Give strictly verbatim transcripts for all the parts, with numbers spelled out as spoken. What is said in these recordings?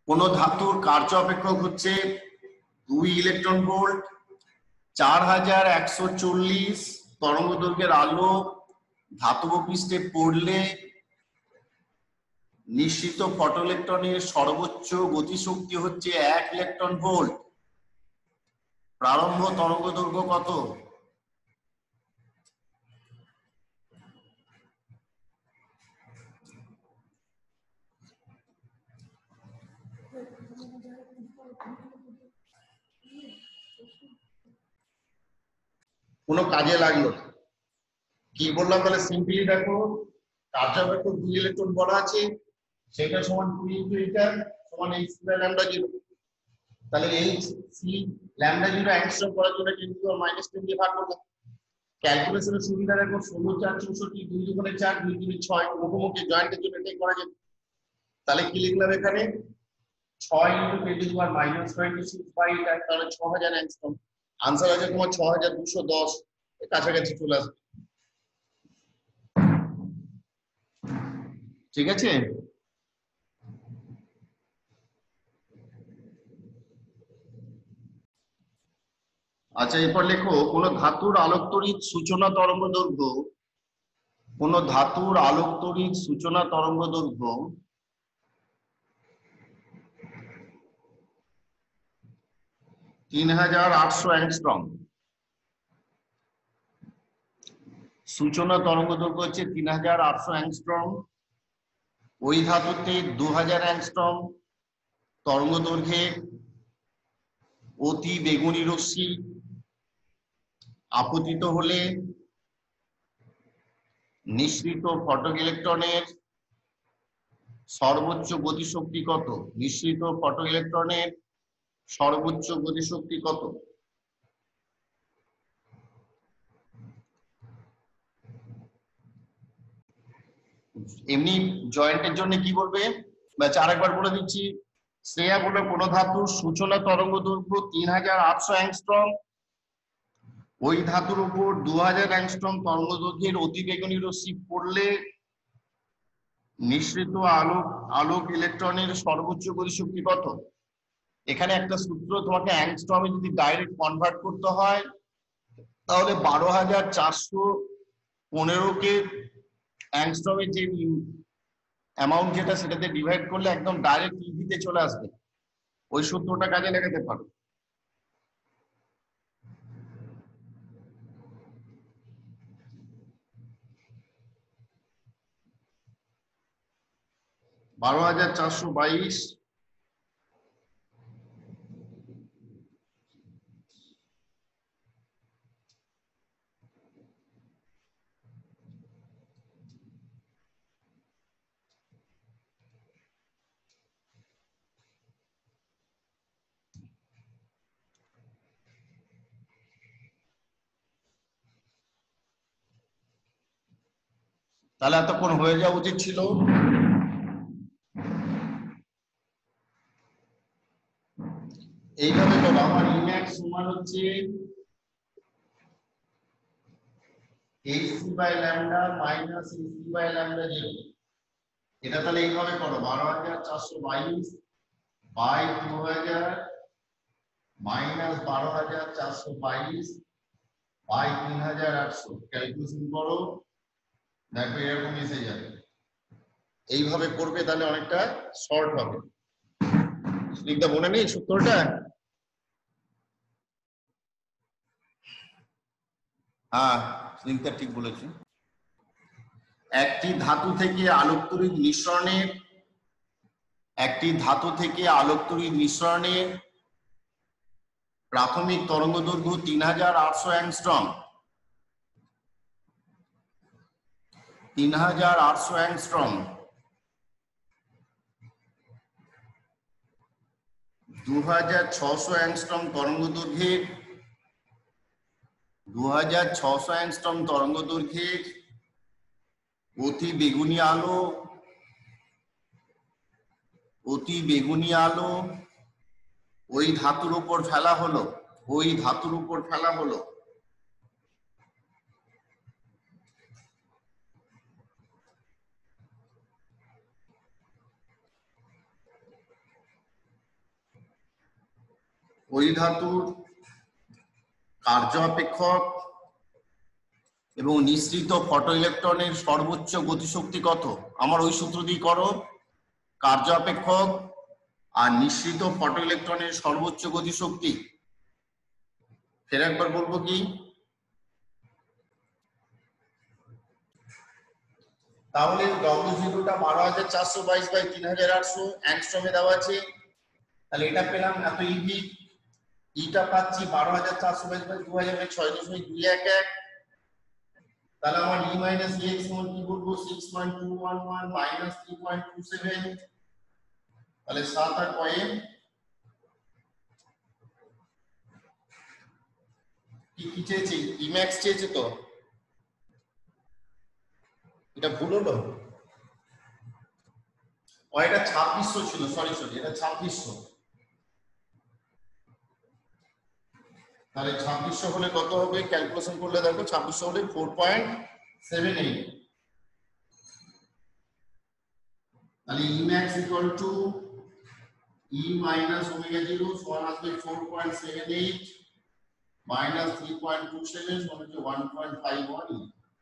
কোন ধাতুর কার্য অপেক্ষক হচ্ছে দুই ইলেকট্রন ভোল্ট, চার হাজার একশো চল্লিশ তরঙ্গ দৈর্ঘ্যের আলো ধাতব পৃষ্ঠে পড়লে নিঃসৃত ফটোইলেকট্রনের সর্বোচ্চ গতিশক্তি হচ্ছে এক ইলেকট্রন ভোল্ট। প্রারম্ভ তরঙ্গ দৈর্ঘ্য কত? কোনো কাজে লাগলো না। কি বললাম তাহলে সিম্পলি দেখো, কার্য অপেক্ষক দুই ইলেকট্রন বলা আছে, সেটা সমান দুই ইনটু এটা সমান এইচ স্কয়ার ল্যামডা জিরো। তাহলে H C lambda zero angstrom করার জন্য ten to power minus ten দিয়ে ভাগ করলাম। ক্যালকুলেশনের সুবিধা দেখো, ষোলো চার চৌষট্টি, দুই দুগুণে চার, দুই দুই ছয়, মুখোমুখি জয়েন্টের জন্য এটাই করা যাবে। তাহলে কি লিখলাম এখানে? ছয় into ten to power minus twenty six by এটা, তাহলে ছ হাজার অ্যাংস্ট্রম। আনসার আছে তোমার ছ হাজার দুশো দশ, কাছাকাছি চলে আসবে। ঠিক আছে? আচ্ছা, এরপর লেখো, কোন ধাতুর আলোকতড়িৎ সূচনা তরঙ্গ দৈর্ঘ্য কোন ধাতুর আলোকতড়িৎ সূচনা তরঙ্গ দৈর্ঘ্য তিন হাজার আটশো অ্যাংস্ট্রম। সূচনা তরঙ্গ দৈর্ঘ্য হচ্ছে তিন হাজার আটশো অ্যাংস্ট্রম। ওই ধাতুতে দু হাজার অ্যাংস্ট্রম তরঙ্গ দৈর্ঘ্যে অতি বেগুনি রশ্মি আপতিত হলে নিঃসৃত ফটক ইলেকট্রনের সর্বোচ্চ গতিশক্তি কত? নিঃসৃত ফটক ইলেকট্রনের সর্বোচ্চ গতিশক্তি কত? এমনি জয়েন্টের জন্য কি বলবে? আরেকবার বলে দিচ্ছি, শ্রেয়া বলে কোন ধাতুর সূচনা তরঙ্গ দৈর্ঘ্য তিন হাজার আটশো অ্যাংস্ট্রম, ওই ধাতুর উপর দু হাজার অ্যাংস্ট্রম তরঙ্গ দৈর্ঘ্যের অতিবেগুনি রশ্মি পড়লে নিঃসৃত আলোক আলোক ইলেকট্রনের সর্বোচ্চ গতিশক্তি কত? এখানে একটা সূত্র, তোমাকে অ্যাংস্ট্রমে যদি ডাইরেক্ট কনভার্ট করতে হয় তাহলে বারো হাজার চারশো পনেরো কে অ্যাংস্ট্রমের যে অ্যামাউন্ট যেটা সেটাতে ডিভাইড করলে একদম ডাইরেক্ট ইভিতে চলে আসবে। ওই সূত্রটা কাজে লাগাতে পারো। বারো হাজার চারশো বাইশ তাহলে এতক্ষণ হয়ে যাওয়া উচিত ছিল। এইভাবে তো আমার ইম্যাক্স সমান হচ্ছে HC by lambda minus HC by lambda zero. এটা তাহলে এইভাবে করো, বারো হাজার চারশো বাইশ বাই দু হাজার মাইনাস বারো হাজার চারশো বাইশ বাই তিন হাজার আটশো। ক্যালকুলেশন করো, দেখো এরকম এসে যাবে। এইভাবে করবে তাহলে অনেকটা শর্ট হবে। স্নিগ্ধা মনে নেই সূত্রটা? হ্যাঁ, স্নিগ্ধা ঠিক বলেছে। একটি ধাতু থেকে আলোকতড়িৎ নিঃসরণের একটি ধাতু থেকে আলোকতড়িৎ নিঃসরণের প্রাথমিক তরঙ্গ দৈর্ঘ্য তিন হাজার আটশো অ্যাংস্ট্রম। তিন হাজার আটশো অ্যাংস্ট্রম দু হাজার ছশো অ্যাংস্ট্রম তরঙ্গ দৈর্ঘ্যের দু হাজার ছশো অ্যাংস্ট্রম তরঙ্গ দৈর্ঘ্যের অতি বেগুনি আলো অতি বেগুনি আলো ওই ধাতুর উপর ফেলা হলো ওই ধাতুর উপর ফেলা হলো ওই ধাতুর কার্য অপেক্ষক এবং নিঃসৃত ফটো ইলেকট্রনের সর্বোচ্চ গতিশক্তি কত? আমার ওই সূত্র দিয়ে করো, কার্য অপেক্ষক আর নিঃসৃত ফটো ইলেকট্রনের সর্বোচ্চ গতিশক্তি। ফের একবার বলবো কি, তাহলে ডব্লিউ জিরোটা বারো হাজার চারশো বাইশ বাই তিন হাজার আটশো অ্যাংস্ট্রমে দেওয়া আছে, তাহলে এটা পেলাম এত ইভি, ইটা পাচ্ছি বারো হাজার চারশো বাইশ বাই দু হাজার ছয় দশমিক দুই এক এক। তাহলে আমার ই মাইনাস এক্স সমান কি বলবো, six point two one one minus three point two seven, তাহলে সাত আর পয়েন্ট কি কি চেয়েছে, ইম্যাক্স চেয়েছে, তো এটা ভুল হলো, ও এটা ছাব্বিশশো ছিল, সরি সরি এটা ছাব্বিশশো। তাহলে ছাব্বিশশো হলে কত হবে, ক্যালকুলেশন করলে দেখো ছাব্বিশশো হলে ফোর পয়েন্ট সেভেন এইট। তাহলে E max equal to E minus omega zero সমান আসবে four point seven eight minus three point two seven সমান হচ্ছে ওয়ান পয়েন্ট ফাইভ ওয়ান।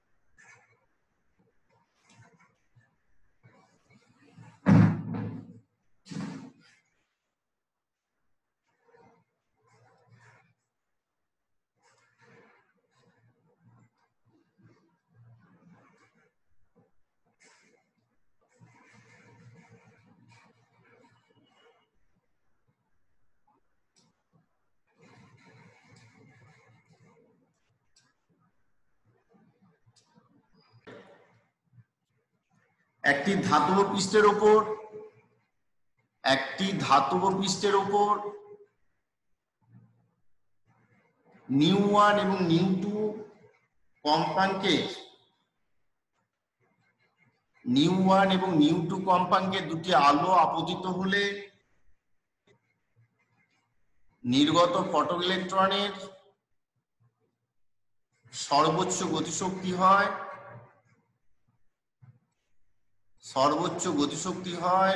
একটি ধাতব পৃষ্ঠের উপর একটি ধাতব পৃষ্ঠের উপর নিউ ওয়ান এবং নিউ টু কম্পাঙ্কের নিউ ওয়ান এবং নিউ টু কম্পাঙ্কের দুটি আলো আপতিত হলে নির্গত ফটো ইলেকট্রনের সর্বোচ্চ গতিশক্তি হয় সর্বোচ্চ গতিশক্তি হয়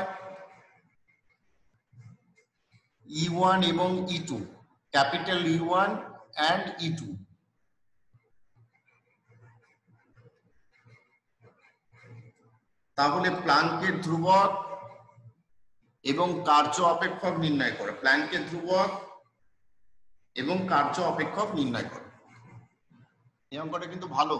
ই ওয়ান এবং E two, capital E one and E two. তাহলে প্লাঙ্কের ধ্রুবক এবং কার্য অপেক্ষক নির্ণয় করে, প্লাঙ্কের ধ্রুবক এবং কার্য অপেক্ষক নির্ণয় করে। এই অঙ্কটা কিন্তু ভালো।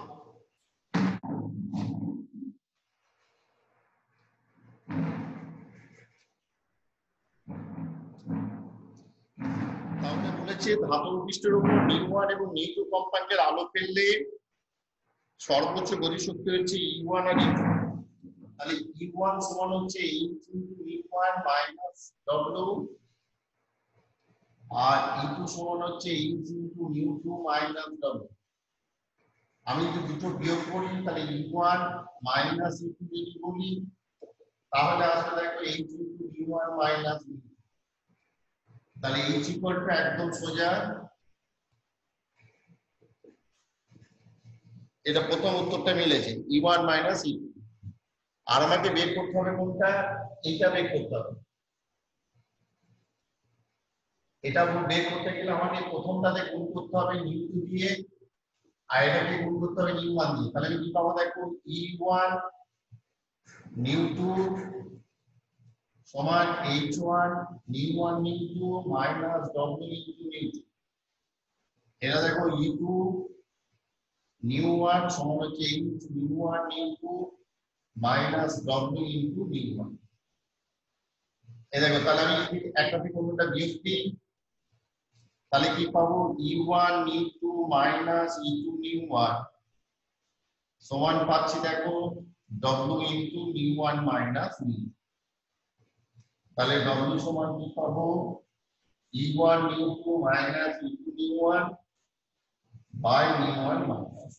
তাহলে বলেছে ধাতব পৃষ্ঠের উপর নিউ ওয়ান এবং নিউ টু কম্পাঙ্কের আলো ফেললে সর্বোচ্চ গতিশক্তি হচ্ছে ই ওয়ান আর ই টু। তাহলে ই ওয়ান সমান হচ্ছে H into E one minus W, আর ই টু সমান হচ্ছে H into nu two minus W. আমি যদি দুটো বিয়োগ করি তাহলে E one minus E two যদি বলি তাহলে আসলে দেখো H into E one minus E two. তাহলে এইচ ইকুয়াল টু একদম সোজা, এটা প্রথম উত্তরটা মিলেছে, E one minus E two. আর আমাকে বের করতে হবে কোনটা, এইটা বের করতে হবে। এটা বের করতে গেলে আমাকে প্রথমটাতে গুণ করতে হবে নিউ টু দিয়ে, আর এটাকে গুণ করতে হবে নিউ ওয়ান দিয়ে। তাহলে আমি কি পাবো দেখো, ই ওয়ান নিউ টু সমান H one nu one nu two minus W into nu two. এটা দেখো ই টু নিউ ওয়ান সমান হচ্ছে H nu one nu two minus W into nu one. এই দেখো, তাহলে আমি যদি একটা থেকে অন্যটা বিয়োগ দিই তাহলে কি পাবো, E one nu two minus E two nu one সমান পাচ্ছি দেখো W into nu one minus nu. তাহলে ডব্লিউ সমান কি পাবো, E one nu two minus E two nu one by nu one minus.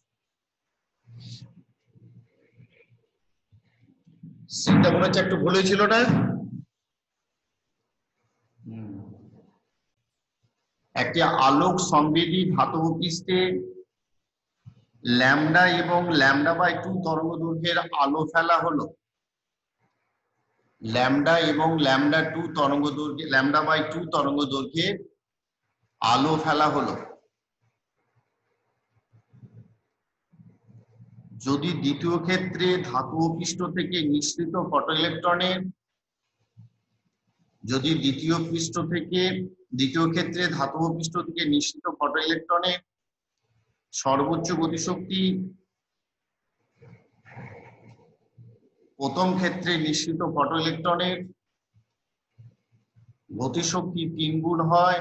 সিটা মনে হচ্ছে একটু ভুল হয়েছিল না? একটি আলোক সংবেদী ধাতব পৃষ্ঠে ল্যামডা এবং ল্যামডা বাই টু তরঙ্গ দৈর্ঘ্যের আলো ফেলা হলো। ল্যামডা এবং ল্যামডা টু তরঙ্গ দৈর্ঘ্যে ল্যামডা বাই টু তরঙ্গ দৈর্ঘ্যে আলো ফেলা হলো, যদি দ্বিতীয় ক্ষেত্রে ধাতব পৃষ্ঠ থেকে নিঃসৃত ফটো ইলেকট্রনের যদি দ্বিতীয় পৃষ্ঠ থেকে দ্বিতীয় ক্ষেত্রে ধাতব পৃষ্ঠ থেকে নিঃসৃত ফটো ইলেকট্রনের সর্বোচ্চ গতিশক্তি প্রথম ক্ষেত্রে নিঃসৃত ফটো ইলেকট্রনের গতিশক্তি তিন গুণ হয়,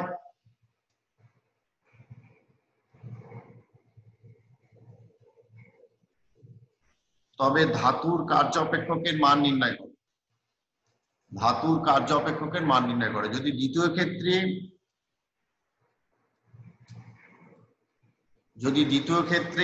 তবে ধাতুর কার্য অপেক্ষকের মান নির্ণয় করে ধাতুর কার্য অপেক্ষকের মান নির্ণয় করে যদি দ্বিতীয় ক্ষেত্রে যদি দ্বিতীয় ক্ষেত্রে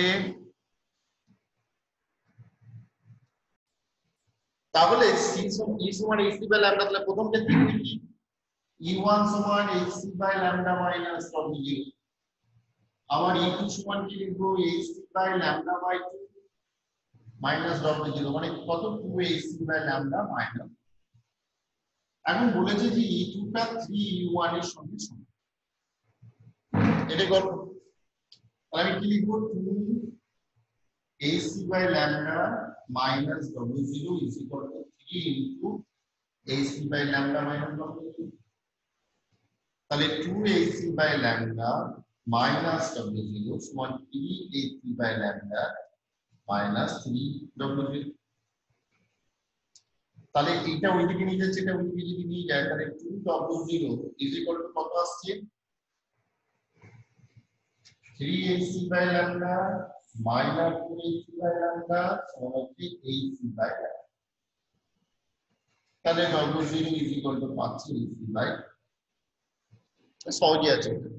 তাহলে সি ই সমান এইচসি বাই ল্যামডা, তাহলে প্রথম ক্ষেত্রে কি ই ওয়ান সমান HC by lambda minus W zero, আবার ই টু সমান কি লিখবো HC by lambda by two minus W zero, মানে কত two HC by lambda minus. এখন বলেছে যে ই টু টা থ্রি ই ওয়ান এর সঙ্গে সমান, এটাই গল্প। তাহলে আমি কি লিখবো two HC by lambda minus W zero is equal to three into HC by lambda minus W zero. তাহলে two HC by lambda minus W zero সমান three HC by lambda minus three W zero. তাহলে এইটা ওইদিকে নিয়ে যাচ্ছে, এটা ওইদিকে যদি নিয়ে যায় তাহলে two W zero is equal to কত আসছে three HC by lambda minus two HC by lambda সমান হচ্ছে এইচসি বাই ল্যামডা। তাহলে W zero is equal to পাচ্ছি এইচসি বাই, সহজই আছে।